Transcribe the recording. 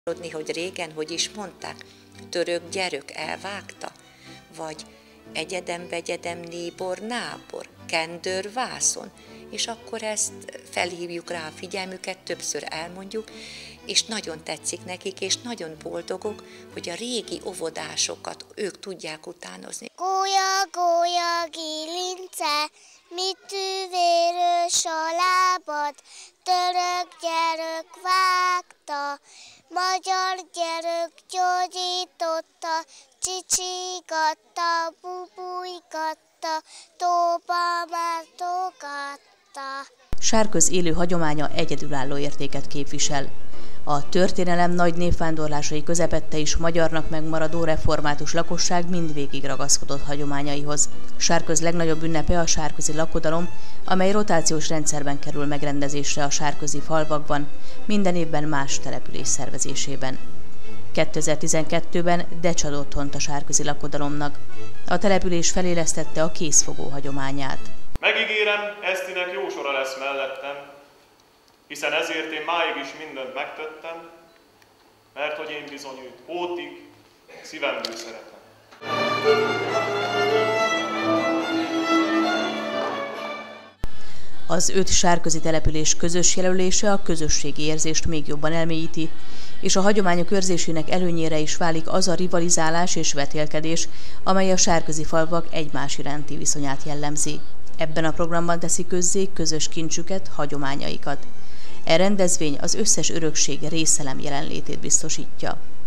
Hogy régen, hogy is mondták, török gyerök elvágta, vagy egyedem-vegyedem nébor nábor, kendőr vászon, és akkor ezt felhívjuk rá a figyelmüket, többször elmondjuk, és nagyon tetszik nekik, és nagyon boldogok, hogy a régi óvodásokat ők tudják utánozni. Gólya, gólya, gilince, mit tüvérös a lábad, török gyerök vágta, magyar gyerök gyógyította, csicsigatta, bubujgatta, tóba mártogatta. Sárköz élő hagyománya egyedülálló értéket képvisel. A történelem nagy népvándorlásai közepette is magyarnak megmaradó református lakosság mindvégig ragaszkodott hagyományaihoz. Sárköz legnagyobb ünnepe a sárközi lakodalom, amely rotációs rendszerben kerül megrendezésre a sárközi falvakban, minden évben más település szervezésében. 2012-ben Decs ad otthont a sárközi lakodalomnak. A település felélesztette a kézfogó hagyományát. Megígérem, Esztinek jó sora lesz mellettem, hiszen ezért én máig is mindent megtettem, mert hogy én bizony őt ótig szívemből szeretem. Az 5 sárközi település közös jelölése a közösségi érzést még jobban elmélyíti, és a hagyományok őrzésének előnyére is válik az a rivalizálás és vetélkedés, amely a sárközi falvak egymás iránti viszonyát jellemzi. Ebben a programban teszi közzé közös kincsüket, hagyományaikat. E rendezvény az összes örökség részelem jelenlétét biztosítja.